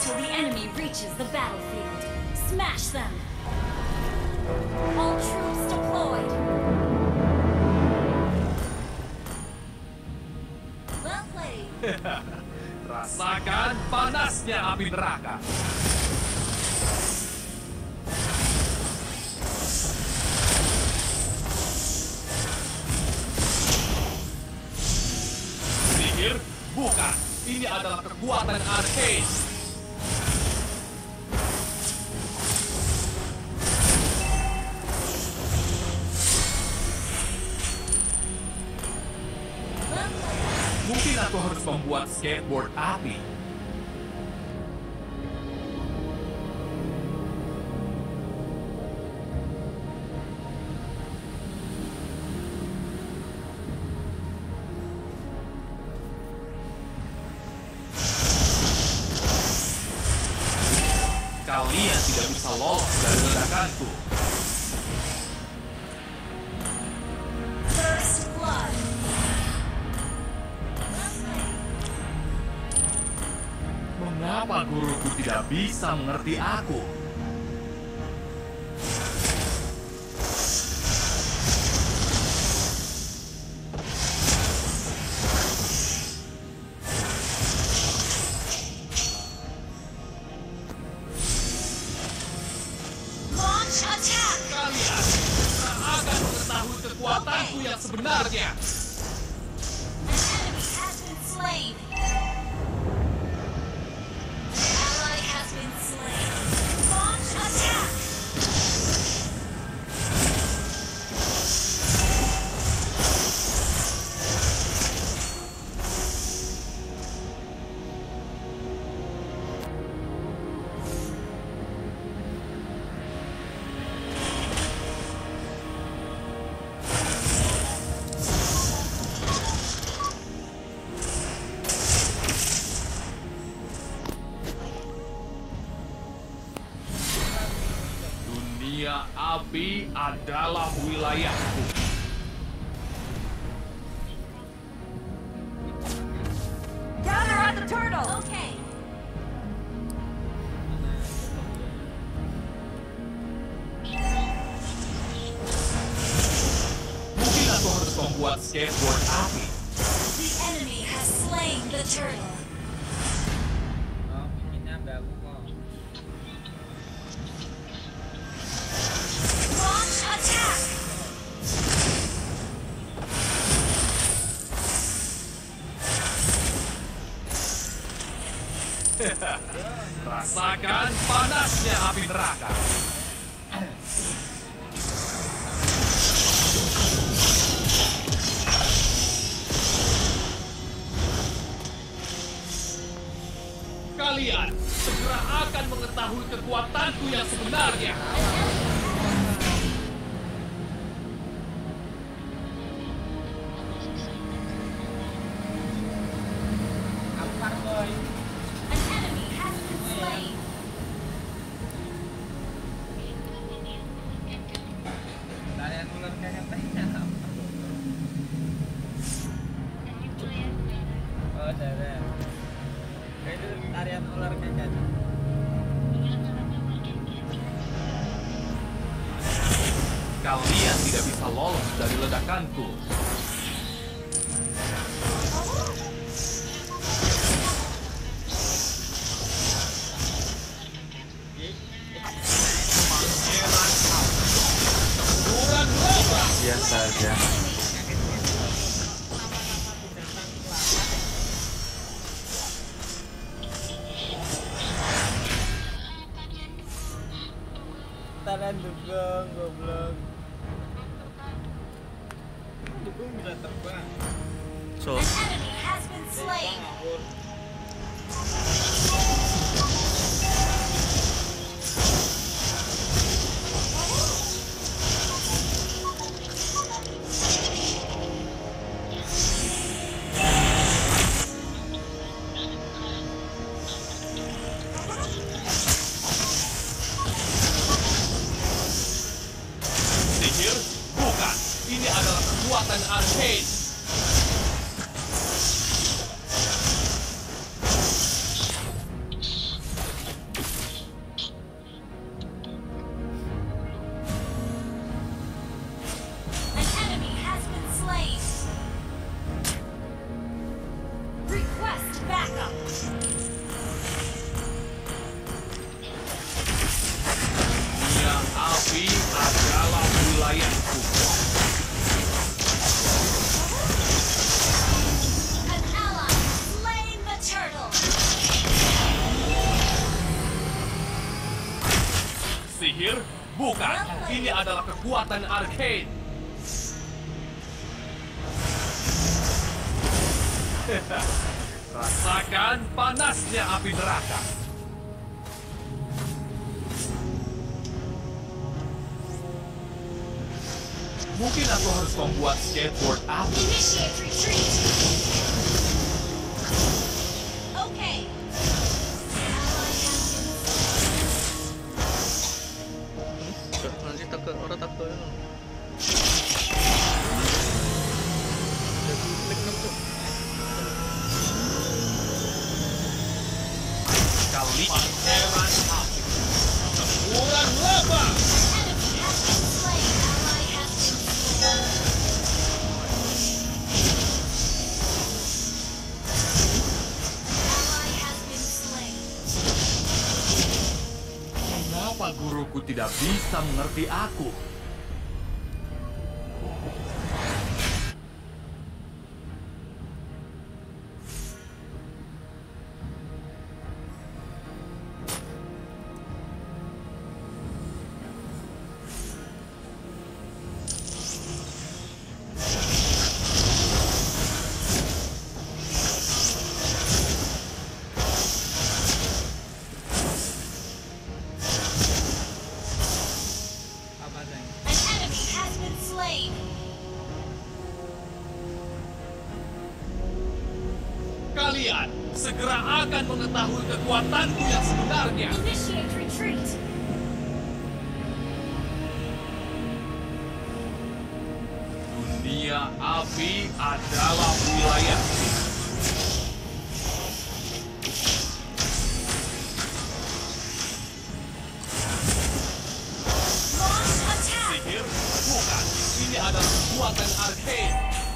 until the enemy reaches the battlefield. Smash them! All troops deployed! Well played! Rasakan panasnya api neraka. Sihir? Bukan. Ini adalah kekuatan arcane. Mungkin aku harus membuat skateboard api. Kalian tidak bisa lolos dari ledakanku. First blood! Mengapa guruku tidak bisa mengerti aku? Launch attack! Kalian akan mengetahui kekuatanku yang sebenarnya. An enemy has been slain! Ally has been slain! Launch attack! Dunia api adalah wilayahku. Gather at the turtle! Okay. Mungkin aku harus membuat skateboard api. The enemy has slain the turtle. Oh, bikinnya sampai aku kok. Launch attack! Rasakan panasnya api neraka. Kalian segera akan mengetahui kekuatanku yang sebenarnya. Apar boy. An enemy has been slain! Tarian ular kakaknya apa? Oh, saya. Itu tarian ular kakaknya. Kalian tidak bisa lolos dari ledakanku. Biasa aja. Tarian dugong, goblok. Dugong bisa terbang. So, An enemy has been slain! Ngawur. Sihir? Bukan. Ini adalah kekuatan arcane. Dunia api adalah wilayahku. An ally slain the turtle. Sihir? Bukan. Ini adalah kekuatan arcane. Rasakan panasnya api neraka. Mungkin aku harus membuat skateboard api. Initiate retreat. Okay. Ally has been Nanti tak ke orang tak ke. Kali pangeran api. Semburan lava. enemy has been slain. Ally has been slain. Ally has been slain. Mengapa guruku tidak bisa mengerti aku? Apa Zeng? An enemy has been slain. Kalian segera akan mengetahui kekuatanku yang sebenarnya. Initiate retreat. Dunia api adalah wilayahku. Launch attack. Sihir? Bukan. Ini adalah kekuatan arcane.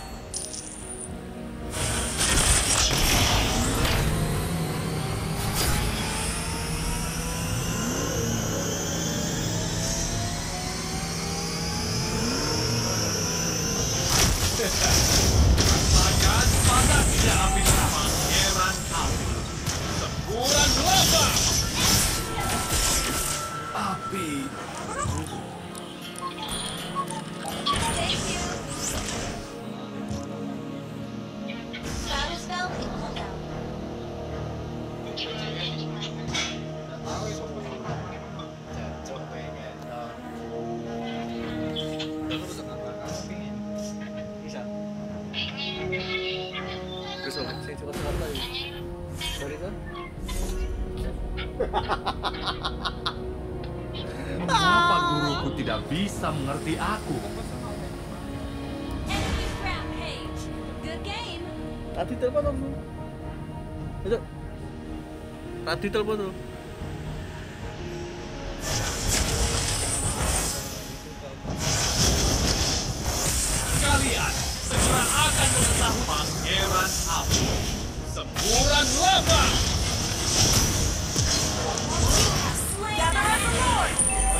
Rasakan panasnya api neraka. Pangeran api. Semburan lava. Api. Thank you. Battle spell equal down. Terus orang sing suka-suka lagi. Sorry kan? Mengapa guruku tidak bisa mengerti aku? Enemy rampage. Good game. Tadi telepon langsung. Ayo. Tadi telepon tuh. Kalian segera akan mengetahui pangeran api. Semburan lava. You have slain the Lord.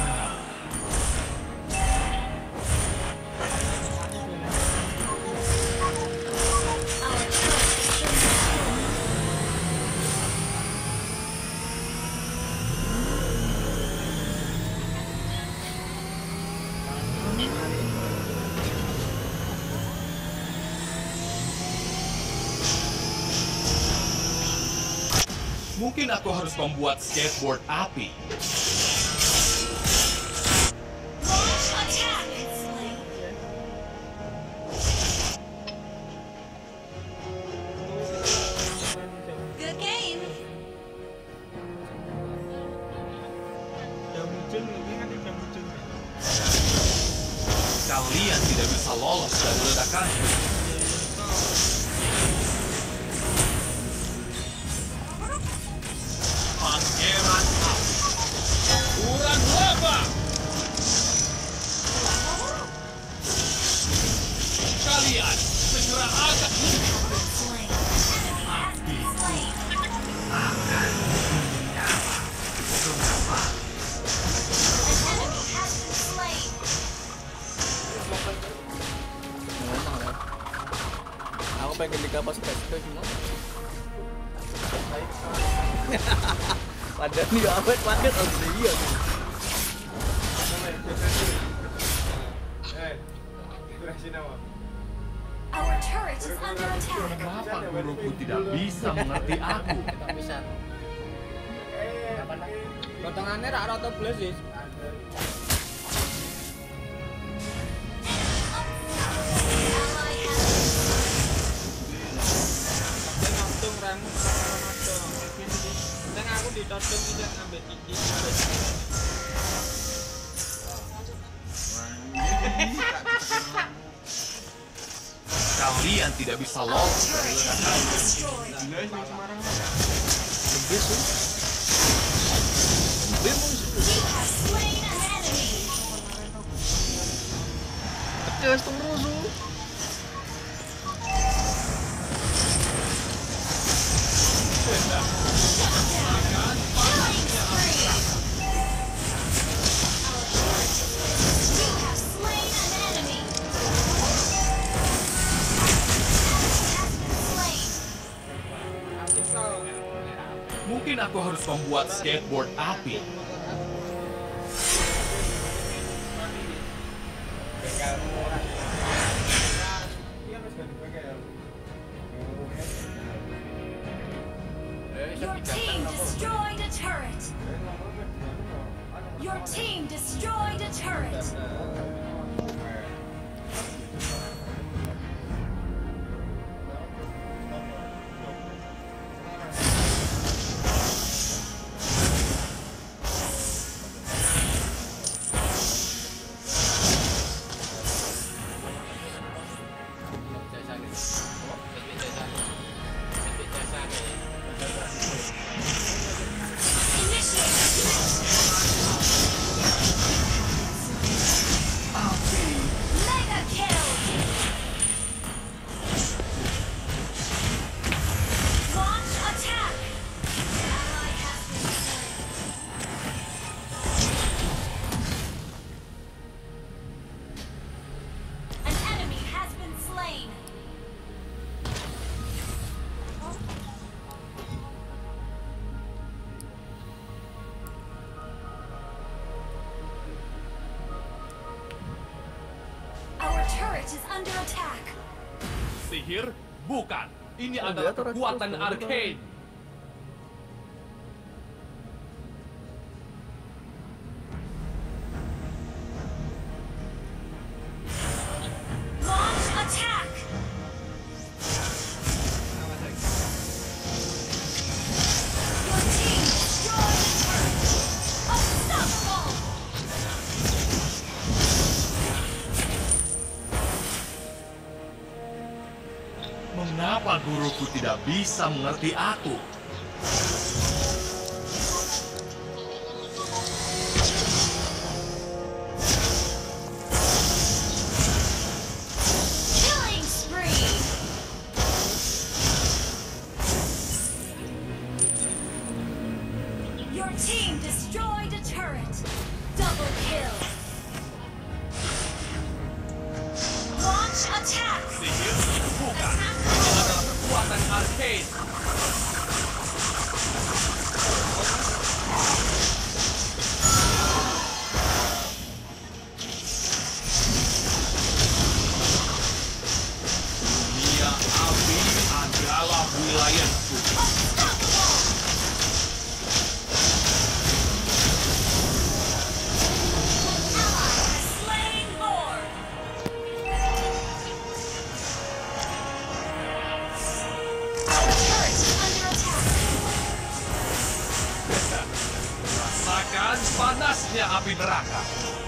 Our turret has been destroyed. Mungkin aku harus membuat skateboard api. Launch attack. Slain. Good game. Kalian tidak bisa lolos dari ledakanku. Pangeran api. Semburan lava. Kalian segera akan Slain. Enemy has been slain. pengen dikapasitas ke gimana? Padahal nih awet paket harus dia. Our turret is under attack. Kenapa guruku tidak bisa mengerti aku? Tak bisa. Potongannya rak rata belas sih. Nonton remu nonton. Neng aku ditodong iki ngambil iki. Kalian tidak bisa lolos dari ledakan. Lebih sih. Lebih musuh. You have slain an enemy. Terus musuh. Killing spree. You have slain an enemy. Has been slain. Mungkin aku harus membuat skateboard api. Your team destroyed a turret. Your team destroyed a turret. Mega kill. Launch attack. Ally has been slain. An enemy has been slain. Our turret is under attack. Sihir? Bukan. Ini Oh, adalah dia turret kekuatan terus, arcane. Launch attack. Your team destroyed a turret. Unstoppable. Mengapa guruku tidak bisa mengerti aku? Killing spree. Your team destroyed a turret. Double kill. Launch attack. Sihir? Bukan. Ini adalah kekuatan arcane. Dunia api adalah wilayahku. Unstoppable. Ally has slain Lord. Our turret is under attack. Rasakan panasnya api neraka.